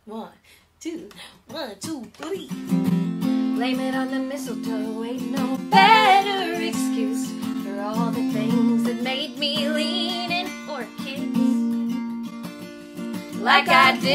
One, two, 1, 2, 3. Blame it on the mistletoe, ain't no better excuse for all the things that made me lean in for a kiss. Like I did.